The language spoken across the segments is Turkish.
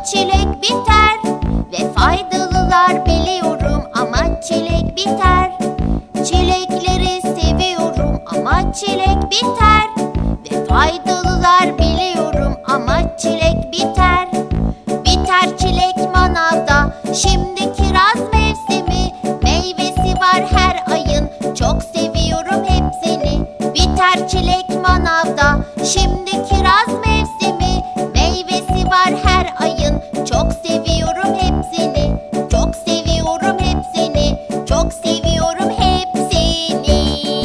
çilek biter. Ve faydalılar biliyorum ama çilek biter. Çilekleri seviyorum ama çilek biter. Ve faydalılar biliyorum ama çilek biter. Biter çilek manavda, şimdi kiraz mevsimi. Meyvesi var her ayın, çok seviyorum hepsini. Biter çilek manavda, şimdi kiraz mevsimi. Meyvesi var her ayın, çok seviyorum hepsini. Çok seviyorum hepsini, çok seviyorum hepsini.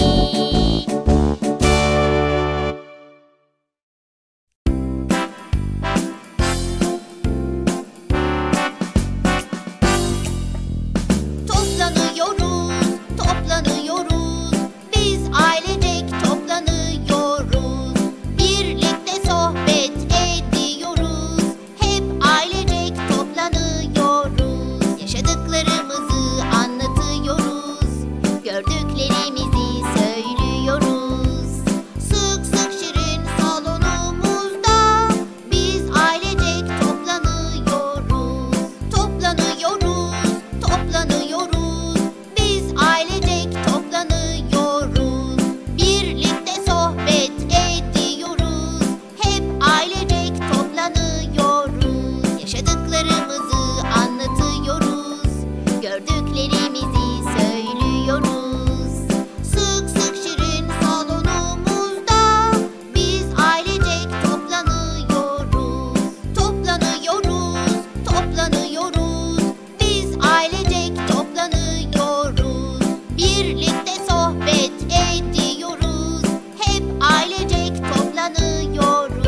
Toplanıyoruz, toplanıyoruz. Biz ailecek toplanıyoruz. Birlikte sohbet ediyoruz. Hep ailecek toplanıyoruz. Yaşadıklarımızı anlatıyoruz. Gördüklerimizi söylüyoruz. Sık sık şirin salonumuzda biz ailecek toplanıyoruz. Toplanıyoruz, toplanıyoruz. Biz ailecek toplanıyoruz. Birlikte sohbet ediyoruz. Hep ailecek toplanıyoruz. Yaşadıklarımızı anlatıyoruz. Gördüklerimizi söylüyoruz. Sık sık şirin salonumuzda biz ailecek toplanıyoruz. Toplanıyoruz, toplanıyoruz. Biz ailecek toplanıyoruz. Birlikte sohbet ediyoruz. Hep ailecek toplanıyoruz.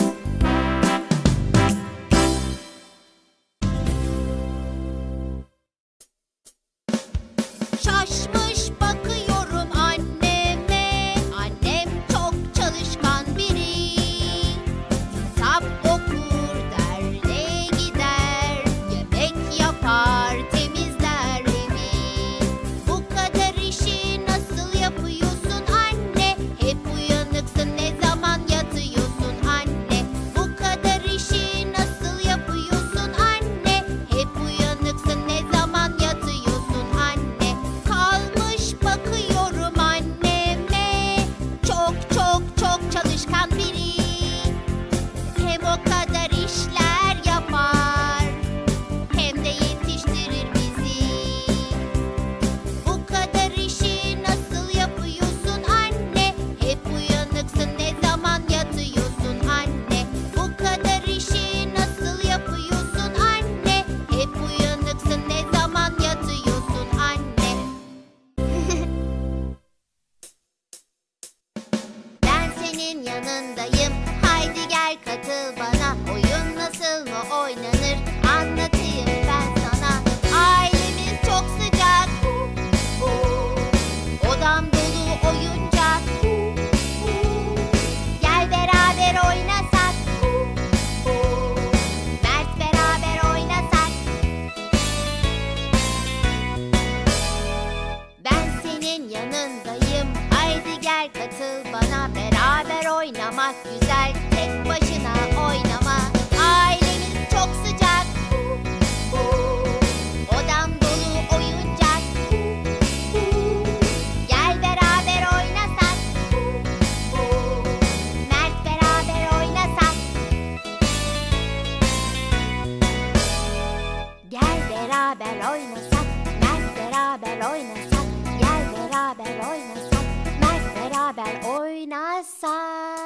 Şaşmış bakıyorum anneme. Annem çok çalışkan biri. Kitap okur, derneğe gider. Yemek yapar, temizler evi. Bu kadar işi nasıl yapıyorsun anne? Hep uyanıksın, ne zaman yatıyorsun anne? Bu kadar işi nasıl yapıyorsun anne? Hep uyanıksın, ne zaman yatıyorsun anne? Kalmış bakıyorum anneme. Çok çok çok çalışkan biri. Hem o kadar işler yapar, hem de yetiştirir bizi. Bu kadar işi nasıl yapıyorsun anne? Hep uyanıksın, ne zaman yatıyorsun anne? Bu kadar işi nasıl yapıyorsun anne? Hep uyanıksın, ne zaman yatıyorsun anne? Ben senin yanındayım, haydi gel katıl bana. Oyun nasıl mı oynanır, anlatayım ben sana. Ailemiz çok sıcak, odam dolu oyuncak. Gel beraber oynasak, Mert beraber oynasak. Ben senin yanındayım, haydi gel katıl bana. Beraber oynamak güzel, tek başına oynama. Ailemiz çok sıcak, odam dolu oyuncak. Gel beraber oynasak, Mert beraber oynasak. Gel beraber oynasak, Mert beraber oynasak. Gel beraber oynasak, Mert beraber oynasak.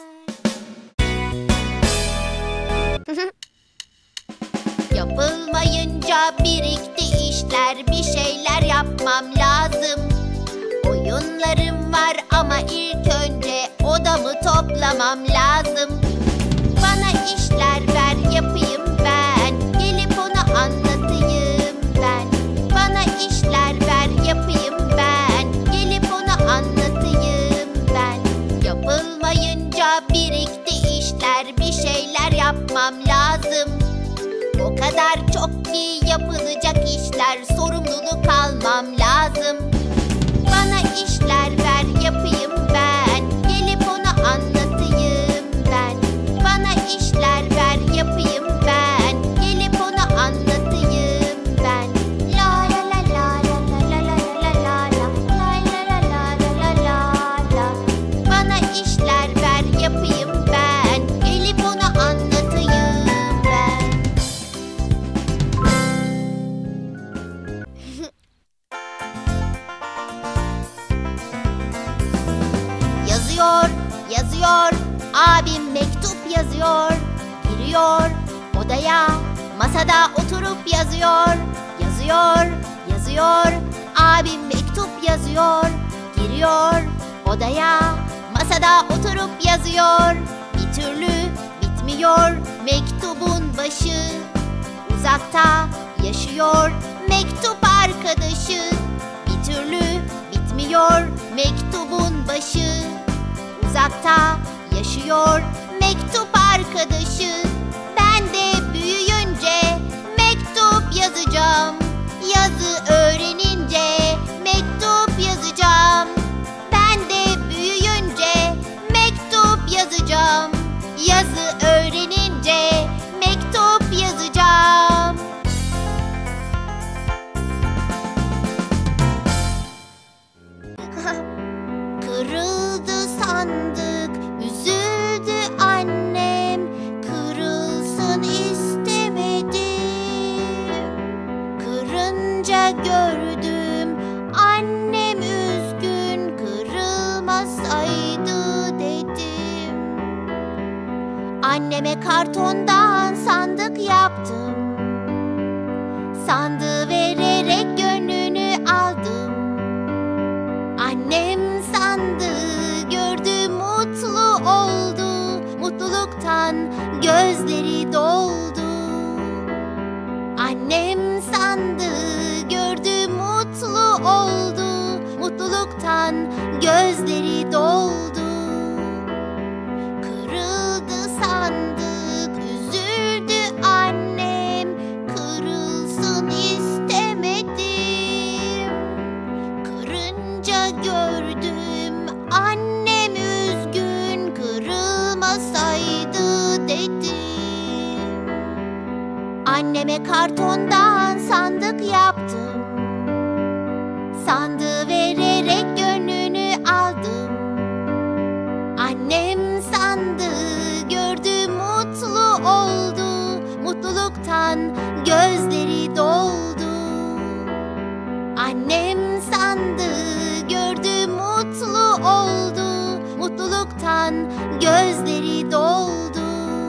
Yapılmayınca birikti işler, bir şeyler yapmam lazım. Oyunlarım var ama ilk önce odamı toplamam lazım. Bana işler ver, yapayım ben. Gelip onu anlatayım ben. Bana işler ver, yapayım ben. Gelip onu anlatayım ben. Yapılmayınca birikti işler, bir şeyler yapmam lazım. O kadar çok ki yapılacak işler, sorumluluk almam lazım. Bana işler ver, yapayım ben. Gelip onu anlatayım ben. Bana işler ver, yapayım ben. yazıyor, yazıyor. Abim mektup yazıyor. Giriyor odaya, masada oturup yazıyor. Yazıyor, yazıyor. Abim mektup yazıyor. Giriyor odaya, masada oturup yazıyor. Bir türlü bitmiyor mektubun başı. Uzakta yaşıyor mektup arkadaşı. Bir türlü bitmiyor mektubun başı. Uzakta yaşıyor mektup arkadaşı. Ben de büyüyünce mektup yazacağım. Yazı öğrenince mektup yazacağım. Ben de büyüyünce mektup yazacağım. Yazı öğrenince mektup yazacağım. Kırıldı sandık, üzüldü annem. Kırılsın istemedim. Kırınca gördüm annem üzgün. Kırılmasaydı dedim. Anneme kartondan sandık yaptım. Sandığı vererek gönlünü aldım. Annem sandığı gördü, mutlu oldu. Mutluluktan gözleri doldu. Annem sandığı gördü, mutlu oldu. Mutluluktan gözleri doldu. Kırıldı sandık, üzüldü annem. Kırılsın istemedim. Kırınca gördüm annem üzgün. Kırılmasaydı dedim. Anneme kartondan sandık yaptım. Sandığı vererek gönlünü aldım. Annem sandığı gördü, mutlu oldu. Mutluluktan gözleri doldu. Annem sandığı gördü, mutlu oldu. Mutluluktan gözleri doldu.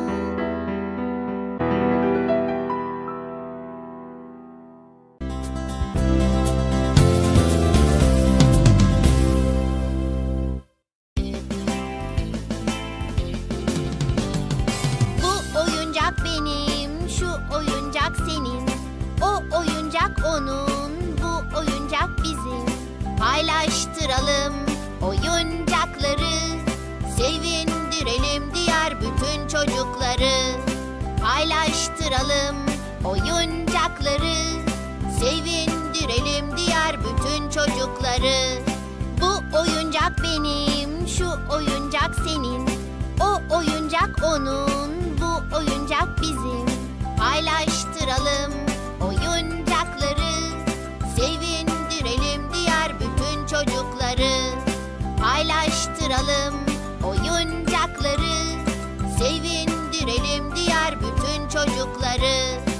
Bu oyuncak benim, şu oyuncak senin. O oyuncak onun, bu oyuncak bizim. Paylaştıralım oyuncakları. Sevindirelim diğer bütün çocukları. Paylaştıralım oyuncakları. Sevindirelim diğer bütün çocukları. Bu oyuncak benim, şu oyuncak senin. O oyuncak onun, bu oyuncak bizim. Paylaştıralım oyuncakları. Sevindirelim diğer bütün çocukları. Paylaştıralım oyuncakları. Sevindirelim diğer bütün çocukları.